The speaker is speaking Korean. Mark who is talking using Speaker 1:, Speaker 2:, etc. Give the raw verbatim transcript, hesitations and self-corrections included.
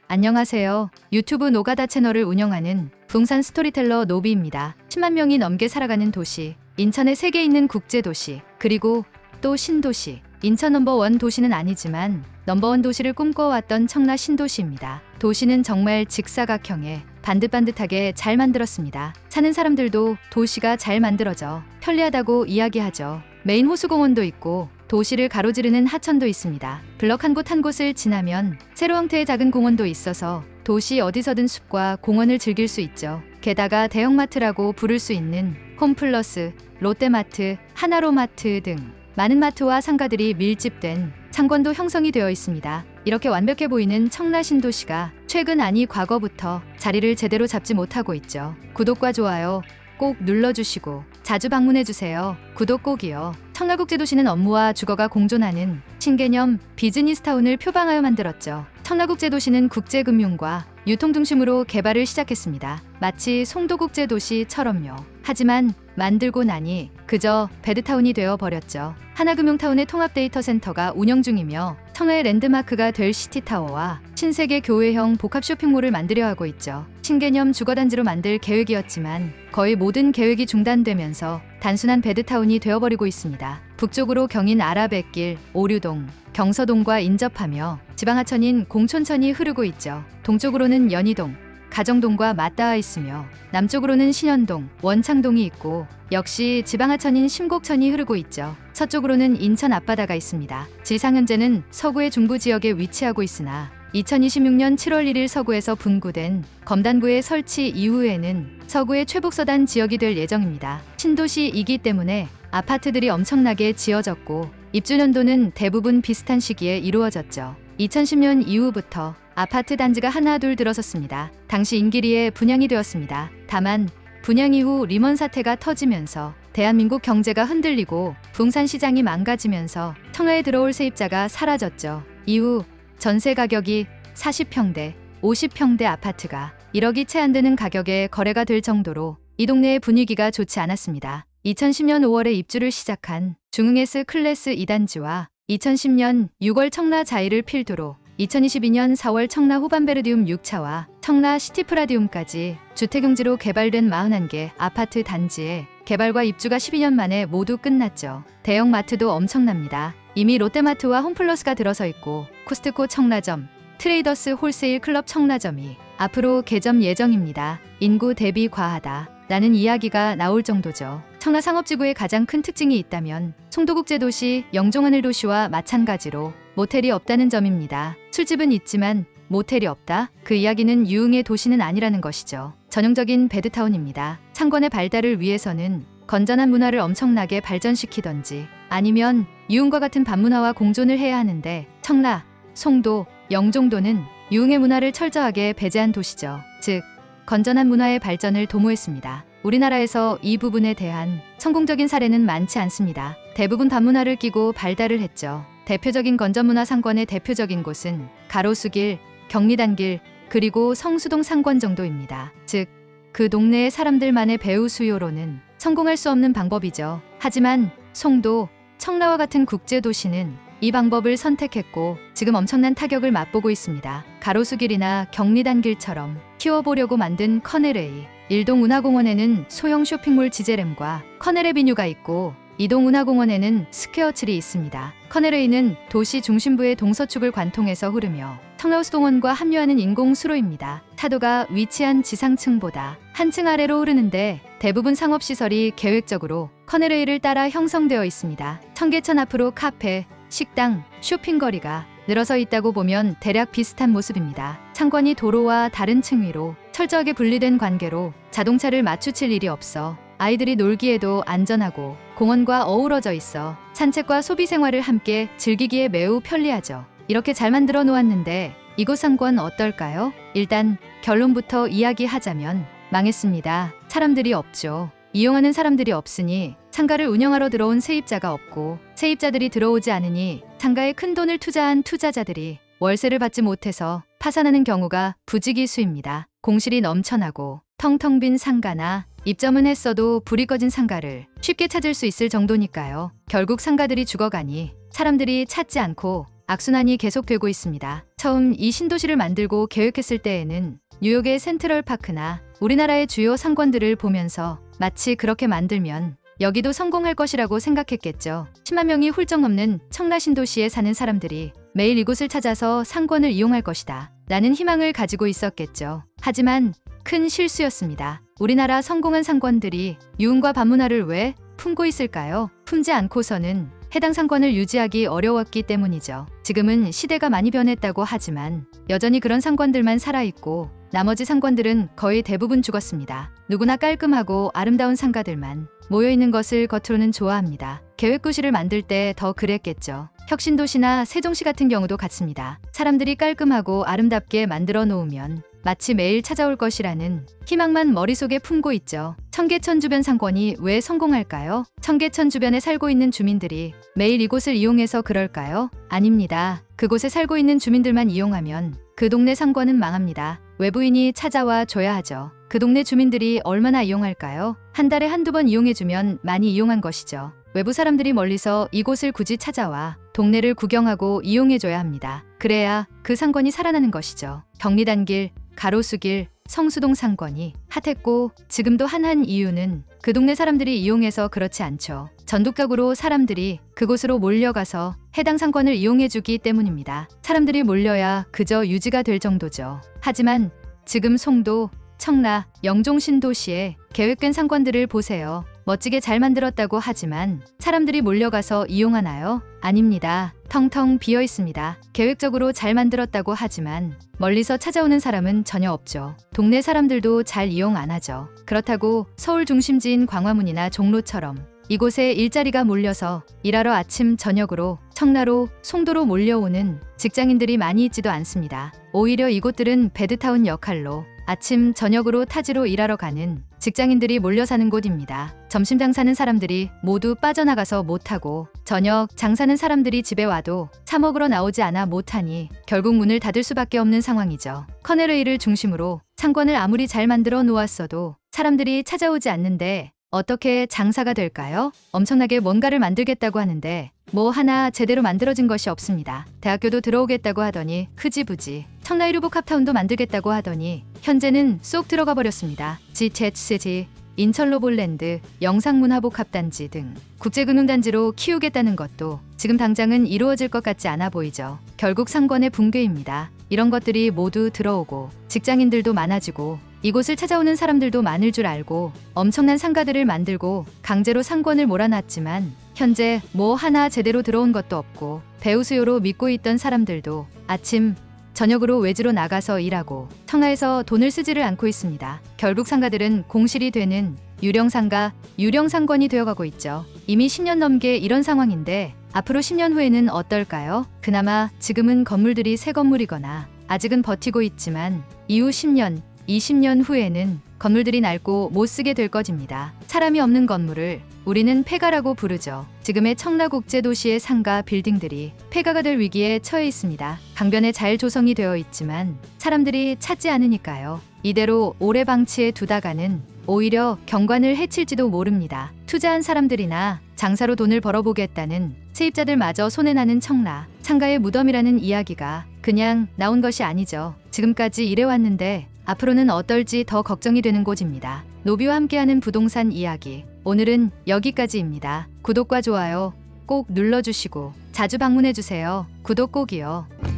Speaker 1: 안녕하세요. 유튜브 노가다 채널을 운영하는 부산 스토리텔러 노비입니다. 십만 명이 넘게 살아가는 도시, 인천에 세 개 있는 국제도시, 그리고 또 신도시. 인천 넘버원 도시는 아니지만 넘버원 도시를 꿈꿔왔던 청라 신도시입니다. 도시는 정말 직사각형에 반듯반듯하게 잘 만들었습니다. 사는 사람들도 도시가 잘 만들어져 편리하다고 이야기하죠. 메인 호수공원도 있고 도시를 가로지르는 하천도 있습니다. 블럭 한 곳 한 곳을 지나면 세로 형태의 작은 공원도 있어서 도시 어디서든 숲과 공원을 즐길 수 있죠. 게다가 대형마트라고 부를 수 있는 홈플러스, 롯데마트, 하나로마트 등 많은 마트와 상가들이 밀집된 상권도 형성이 되어 있습니다. 이렇게 완벽해 보이는 청라 신도시가 최근 아니 과거부터 자리를 제대로 잡지 못하고 있죠. 구독과 좋아요 꼭 눌러주시고 자주 방문해주세요. 구독 꼭이요. 청라국제도시는 업무와 주거가 공존하는 신개념 비즈니스타운을 표방하여 만들었죠. 청라국제도시는 국제금융과 유통 중심으로 개발을 시작했습니다. 마치 송도국제도시처럼요. 하지만 만들고 나니 그저 배드타운이 되어버렸죠. 하나금융타운의 통합데이터센터가 운영 중이며 청라의 랜드마크가 될 시티타워와 신세계 교외형 복합 쇼핑몰을 만들려 하고 있죠. 신개념 주거단지로 만들 계획이었지만 거의 모든 계획이 중단되면서 단순한 배드타운이 되어버리고 있습니다. 북쪽으로 경인 아라뱃길, 오류동, 경서동과 인접하며 지방하천인 공촌천이 흐르고 있죠. 동쪽으로는 연희동, 가정동과 맞닿아 있으며 남쪽으로는 신현동, 원창동이 있고 역시 지방하천인 심곡천이 흐르고 있죠. 서쪽으로는 인천 앞바다가 있습니다. 지상 현재는 서구의 중부 지역에 위치하고 있으나 이천이십육 년 칠월 일일 서구에서 분구된 검단구의 설치 이후에는 서구의 최북서단 지역이 될 예정입니다. 신도시이기 때문에 아파트들이 엄청나게 지어졌고 입주 연도는 대부분 비슷한 시기에 이루어졌죠. 이천십 년 이후부터 아파트 단지가 하나 둘 들어섰습니다. 당시 임기리에 분양이 되었습니다. 다만 분양 이후 리먼 사태가 터지면서 대한민국 경제가 흔들리고 부동산 시장이 망가지면서 청라에 들어올 세입자가 사라졌죠. 이후 전세 가격이 사십 평대, 오십 평대 아파트가 일억이 채 안 되는 가격에 거래가 될 정도로 이 동네의 분위기가 좋지 않았습니다. 이천십 년 오월에 입주를 시작한 중흥S 클래스 이 단지와 이천십 년 유월 청라 자이를 필두로 이천이십이 년 사월 청라 후반베르디움 육 차와 청라 시티프라디움까지 주택용지로 개발된 사십일 개 아파트 단지에 개발과 입주가 십이 년 만에 모두 끝났죠. 대형 마트도 엄청납니다. 이미 롯데마트와 홈플러스가 들어서 있고 코스트코 청라점, 트레이더스 홀세일 클럽 청라점이 앞으로 개점 예정입니다. 인구 대비 과하다 라는 이야기가 나올 정도죠. 청라 상업지구의 가장 큰 특징이 있다면 송도국제도시, 영종하늘도시와 마찬가지로 모텔이 없다는 점입니다. 술집은 있지만 모텔이 없다? 그 이야기는 유흥의 도시는 아니라는 것이죠. 전형적인 배드타운입니다. 상권의 발달을 위해서는 건전한 문화를 엄청나게 발전시키던지 아니면 유흥과 같은 반문화와 공존을 해야 하는데 청라, 송도, 영종도는 유흥의 문화를 철저하게 배제한 도시죠. 즉, 건전한 문화의 발전을 도모했습니다. 우리나라에서 이 부분에 대한 성공적인 사례는 많지 않습니다. 대부분 반문화를 끼고 발달을 했죠. 대표적인 건전문화 상권의 대표적인 곳은 가로수길, 경리단길, 그리고 성수동 상권 정도입니다. 즉, 그 동네의 사람들만의 배우 수요로는 성공할 수 없는 방법이죠. 하지만 송도, 청라와 같은 국제도시는 이 방법을 선택했고 지금 엄청난 타격을 맛보고 있습니다. 가로수길이나 경리단길처럼 키워보려고 만든 커네레이, 일동 운하공원에는 소형 쇼핑몰 지제렘과 커네레비뉴가 있고 이동 운하공원에는 스퀘어칠이 있습니다. 커네레이는 도시 중심부의 동서축을 관통해서 흐르며 청라호수동원과 합류하는 인공수로입니다. 타도가 위치한 지상층보다 한층 아래로 흐르는데 대부분 상업시설이 계획적으로 커네레이를 따라 형성되어 있습니다. 청계천 앞으로 카페, 식당, 쇼핑거리가 늘어서 있다고 보면 대략 비슷한 모습입니다. 상권이 도로와 다른 층 위로 철저하게 분리된 관계로 자동차를 마주칠 일이 없어 아이들이 놀기에도 안전하고 공원과 어우러져 있어 산책과 소비 생활을 함께 즐기기에 매우 편리하죠. 이렇게 잘 만들어 놓았는데 이곳 상권 어떨까요? 일단 결론부터 이야기하자면 망했습니다. 사람들이 없죠. 이용하는 사람들이 없으니 상가를 운영하러 들어온 세입자가 없고 세입자들이 들어오지 않으니 상가에 큰 돈을 투자한 투자자들이 월세를 받지 못해서 파산하는 경우가 부지기수입니다. 공실이 넘쳐나고 텅텅 빈 상가나 입점은 했어도 불이 꺼진 상가를 쉽게 찾을 수 있을 정도니까요. 결국 상가들이 죽어가니 사람들이 찾지 않고 악순환이 계속되고 있습니다. 처음 이 신도시를 만들고 계획했을 때에는 뉴욕의 센트럴파크나 우리나라의 주요 상권들을 보면서 마치 그렇게 만들면 여기도 성공할 것이라고 생각했겠죠. 십만 명이 훌쩍 넘는 청라 신도시에 사는 사람들이 매일 이곳을 찾아서 상권을 이용할 것이다 라는 희망을 가지고 있었겠죠. 하지만 큰 실수였습니다. 우리나라 성공한 상권들이 유흥과 밤문화를 왜 품고 있을까요? 품지 않고서는 해당 상권을 유지하기 어려웠기 때문이죠. 지금은 시대가 많이 변했다고 하지만 여전히 그런 상권들만 살아있고 나머지 상권들은 거의 대부분 죽었습니다. 누구나 깔끔하고 아름다운 상가들만 모여있는 것을 겉으로는 좋아합니다. 계획도시를 만들 때 더 그랬겠죠. 혁신도시나 세종시 같은 경우도 같습니다. 사람들이 깔끔하고 아름답게 만들어 놓으면 마치 매일 찾아올 것이라는 희망만 머릿속에 품고 있죠. 청계천 주변 상권이 왜 성공할까요? 청계천 주변에 살고 있는 주민들이 매일 이곳을 이용해서 그럴까요? 아닙니다. 그곳에 살고 있는 주민들만 이용하면 그 동네 상권은 망합니다. 외부인이 찾아와 줘야 하죠. 그 동네 주민들이 얼마나 이용할까요? 한 달에 한두 번 이용해주면 많이 이용한 것이죠. 외부 사람들이 멀리서 이곳을 굳이 찾아와 동네를 구경하고 이용해줘야 합니다. 그래야 그 상권이 살아나는 것이죠. 경리단길, 가로수길, 성수동 상권이 핫했고 지금도 핫한 이유는 그 동네 사람들이 이용해서 그렇지 않죠. 전국적으로 사람들이 그곳으로 몰려가서 해당 상권을 이용해주기 때문입니다. 사람들이 몰려야 그저 유지가 될 정도죠. 하지만 지금 송도, 청라, 영종 신도시의 계획된 상권들을 보세요. 멋지게 잘 만들었다고 하지만 사람들이 몰려가서 이용하나요? 아닙니다. 텅텅 비어 있습니다. 계획적으로 잘 만들었다고 하지만 멀리서 찾아오는 사람은 전혀 없죠. 동네 사람들도 잘 이용 안 하죠. 그렇다고 서울 중심지인 광화문이나 종로처럼 이곳에 일자리가 몰려서 일하러 아침 저녁으로 청라로, 송도로 몰려오는 직장인들이 많이 있지도 않습니다. 오히려 이곳들은 배드타운 역할로 아침 저녁으로 타지로 일하러 가는 직장인들이 몰려 사는 곳입니다. 점심 장사는 사람들이 모두 빠져나가서 못하고 저녁 장사는 사람들이 집에 와도 사 먹으러 나오지 않아 못하니 결국 문을 닫을 수밖에 없는 상황이죠. 커네레이를 중심으로 상권을 아무리 잘 만들어 놓았어도 사람들이 찾아오지 않는데 어떻게 장사가 될까요? 엄청나게 뭔가를 만들겠다고 하는데 뭐 하나 제대로 만들어진 것이 없습니다. 대학교도 들어오겠다고 하더니 흐지부지, 청라이루복 합타운도 만들겠다고 하더니 현재는 쏙 들어가 버렸습니다. 지체스지, 인천로볼랜드, 영상문화복합단지 등 국제금융단지로 키우겠다는 것도 지금 당장은 이루어질 것 같지 않아 보이죠. 결국 상권의 붕괴입니다. 이런 것들이 모두 들어오고 직장인들도 많아지고 이곳을 찾아오는 사람들도 많을 줄 알고 엄청난 상가들을 만들고 강제로 상권을 몰아놨지만 현재 뭐 하나 제대로 들어온 것도 없고 배우 수요로 믿고 있던 사람들도 아침, 저녁으로 외지로 나가서 일하고 청라에서 돈을 쓰지를 않고 있습니다. 결국 상가들은 공실이 되는 유령상가, 유령상권이 되어가고 있죠. 이미 십 년 넘게 이런 상황인데 앞으로 십 년 후에는 어떨까요? 그나마 지금은 건물들이 새 건물이거나 아직은 버티고 있지만 이후 십 년, 이십 년 후에는 건물들이 낡고 못쓰게 될 것입니다. 사람이 없는 건물을 우리는 폐가라고 부르죠. 지금의 청라국제도시의 상가, 빌딩들이 폐가가 될 위기에 처해 있습니다. 강변에 잘 조성이 되어 있지만 사람들이 찾지 않으니까요. 이대로 오래 방치해 두다가는 오히려 경관을 해칠지도 모릅니다. 투자한 사람들이나 장사로 돈을 벌어보겠다는 세입자들마저 손해나는 청라, 상가의 무덤이라는 이야기가 그냥 나온 것이 아니죠. 지금까지 이래왔는데 앞으로는 어떨지 더 걱정이 되는 곳입니다. 노비와 함께하는 부동산 이야기, 오늘은 여기까지입니다. 구독과 좋아요 꼭 눌러주시고 자주 방문해주세요. 구독 꼭이요.